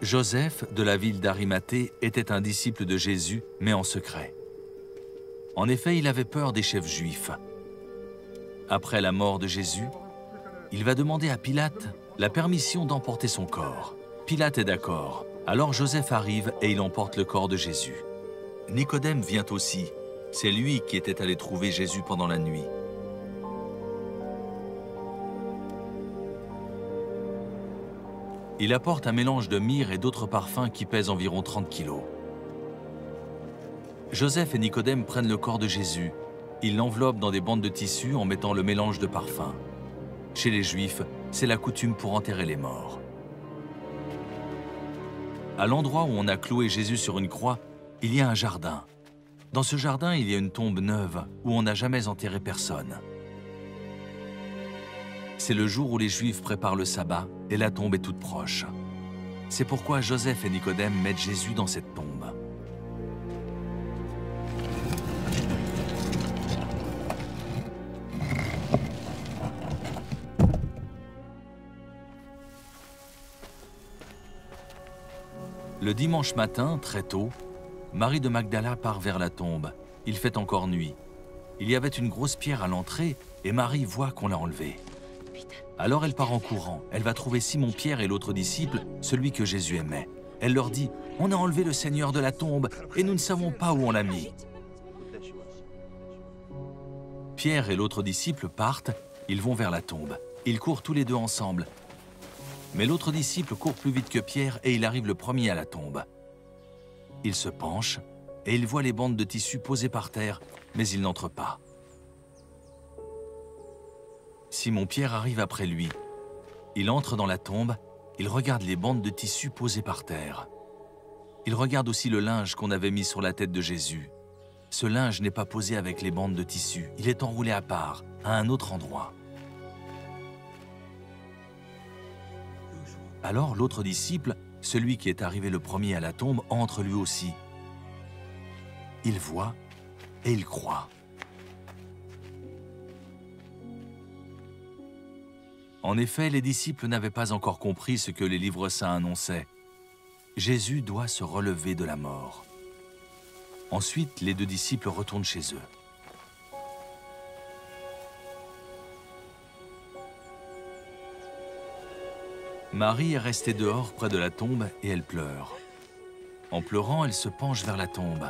Joseph, de la ville d'Arimathée, était un disciple de Jésus, mais en secret. En effet, il avait peur des chefs juifs. Après la mort de Jésus, il va demander à Pilate la permission d'emporter son corps. Pilate est d'accord. Alors Joseph arrive et il emporte le corps de Jésus. Nicodème vient aussi. C'est lui qui était allé trouver Jésus pendant la nuit. Il apporte un mélange de myrrhe et d'autres parfums qui pèsent environ 30 kilos. Joseph et Nicodème prennent le corps de Jésus. Ils l'enveloppent dans des bandes de tissu en mettant le mélange de parfums. Chez les Juifs, c'est la coutume pour enterrer les morts. À l'endroit où on a cloué Jésus sur une croix, il y a un jardin. Dans ce jardin, il y a une tombe neuve où on n'a jamais enterré personne. C'est le jour où les Juifs préparent le sabbat et la tombe est toute proche. C'est pourquoi Joseph et Nicodème mettent Jésus dans cette tombe. Le dimanche matin, très tôt, Marie de Magdala part vers la tombe. Il fait encore nuit. Il y avait une grosse pierre à l'entrée et Marie voit qu'on l'a enlevée. Alors elle part en courant. Elle va trouver Simon-Pierre et l'autre disciple, celui que Jésus aimait. Elle leur dit « On a enlevé le Seigneur de la tombe et nous ne savons pas où on l'a mis. » Pierre et l'autre disciple partent, ils vont vers la tombe. Ils courent tous les deux ensemble. Mais l'autre disciple court plus vite que Pierre et il arrive le premier à la tombe. Il se penche et il voit les bandes de tissu posées par terre, mais il n'entre pas. Simon-Pierre arrive après lui. Il entre dans la tombe, il regarde les bandes de tissu posées par terre. Il regarde aussi le linge qu'on avait mis sur la tête de Jésus. Ce linge n'est pas posé avec les bandes de tissu, il est enroulé à part, à un autre endroit. Alors l'autre disciple, celui qui est arrivé le premier à la tombe, entre lui aussi. Il voit et il croit. En effet, les disciples n'avaient pas encore compris ce que les livres saints annonçaient. Jésus doit se relever de la mort. Ensuite, les deux disciples retournent chez eux. Marie est restée dehors près de la tombe et elle pleure. En pleurant, elle se penche vers la tombe.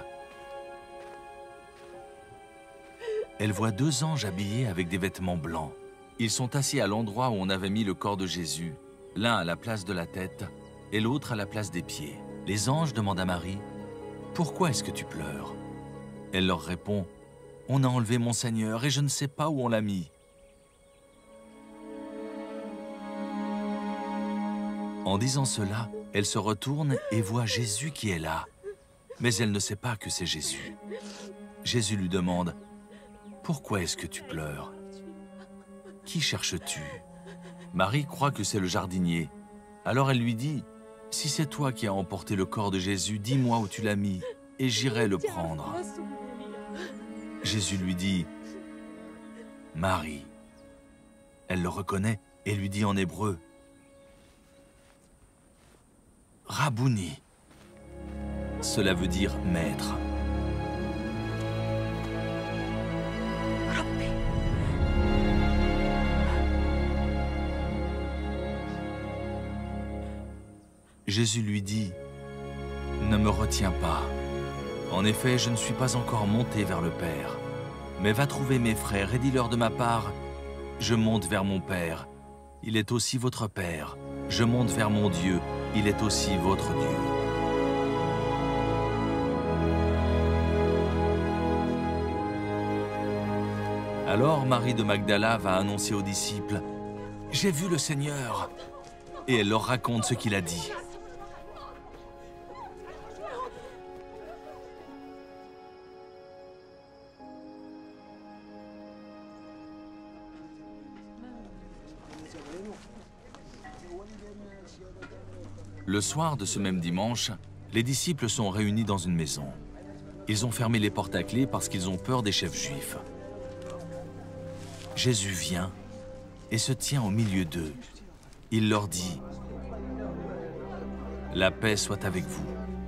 Elle voit deux anges habillés avec des vêtements blancs. Ils sont assis à l'endroit où on avait mis le corps de Jésus, l'un à la place de la tête et l'autre à la place des pieds. Les anges demandent à Marie, « Pourquoi est-ce que tu pleures ?» Elle leur répond, « On a enlevé mon Seigneur et je ne sais pas où on l'a mis. » En disant cela, elle se retourne et voit Jésus qui est là. Mais elle ne sait pas que c'est Jésus. Jésus lui demande, « Pourquoi est-ce que tu pleures ? Qui cherches-tu » Marie croit que c'est le jardinier. Alors elle lui dit, « Si c'est toi qui as emporté le corps de Jésus, dis-moi où tu l'as mis, et j'irai le prendre. » Jésus lui dit, « Marie. » Elle le reconnaît et lui dit en hébreu, « Rabouni. » Cela veut dire « maître ». Jésus lui dit, « Ne me retiens pas. En effet, je ne suis pas encore monté vers le Père. Mais va trouver mes frères et dis-leur de ma part, je monte vers mon Père. Il est aussi votre Père. Je monte vers mon Dieu. Il est aussi votre Dieu. » Alors Marie de Magdala va annoncer aux disciples, « J'ai vu le Seigneur. » Et elle leur raconte ce qu'il a dit. Le soir de ce même dimanche, les disciples sont réunis dans une maison. Ils ont fermé les portes à clé parce qu'ils ont peur des chefs juifs. Jésus vient et se tient au milieu d'eux. Il leur dit, La paix soit avec vous.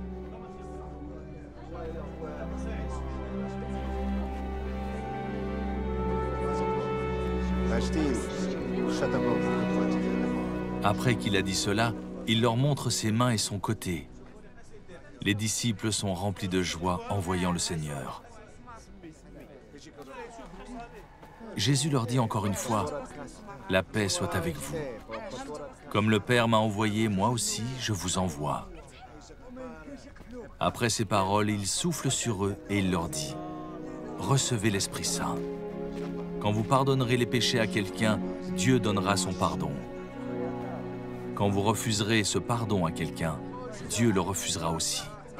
Après qu'il a dit cela, il leur montre ses mains et son côté. Les disciples sont remplis de joie en voyant le Seigneur. Jésus leur dit encore une fois, « La paix soit avec vous. Comme le Père m'a envoyé, moi aussi, je vous envoie. » Après ces paroles, il souffle sur eux et il leur dit, « Recevez l'Esprit Saint. Quand vous pardonnerez les péchés à quelqu'un, Dieu donnera son pardon. Quand vous refuserez ce pardon à quelqu'un, Dieu le refusera aussi. »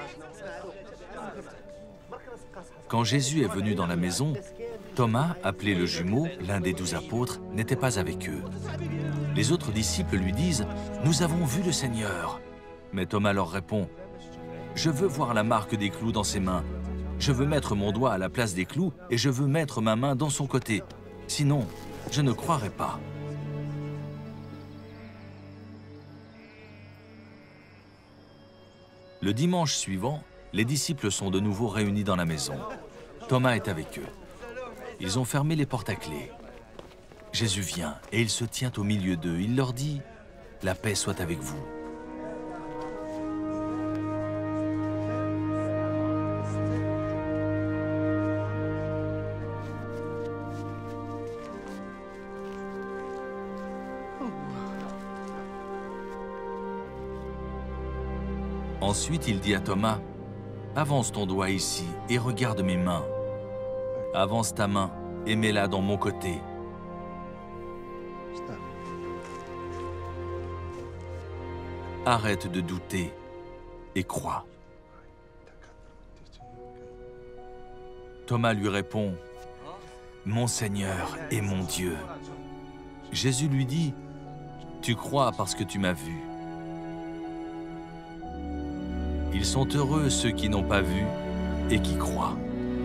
Quand Jésus est venu dans la maison, Thomas, appelé le jumeau, l'un des 12 apôtres, n'était pas avec eux. Les autres disciples lui disent « Nous avons vu le Seigneur !» Mais Thomas leur répond « Je veux voir la marque des clous dans ses mains. Je veux mettre mon doigt à la place des clous et je veux mettre ma main dans son côté. Sinon, je ne croirai pas. » Le dimanche suivant, les disciples sont de nouveau réunis dans la maison. Thomas est avec eux. Ils ont fermé les portes à clé. Jésus vient et il se tient au milieu d'eux. Il leur dit « La paix soit avec vous. » Ensuite, il dit à Thomas, « Avance ton doigt ici et regarde mes mains. Avance ta main et mets-la dans mon côté. Arrête de douter et crois. » Thomas lui répond, « Mon Seigneur et mon Dieu. » Jésus lui dit, « Tu crois parce que tu m'as vu. » Ils sont heureux ceux qui n'ont pas vu et qui croient.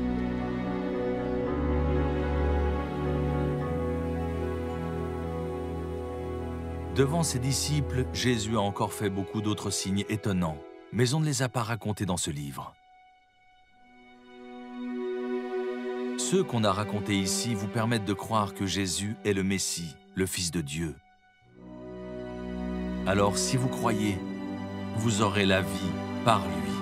Devant ses disciples, Jésus a encore fait beaucoup d'autres signes étonnants, mais on ne les a pas racontés dans ce livre. Ceux qu'on a racontés ici vous permettent de croire que Jésus est le Messie, le Fils de Dieu. Alors, si vous croyez, vous aurez la vie par lui.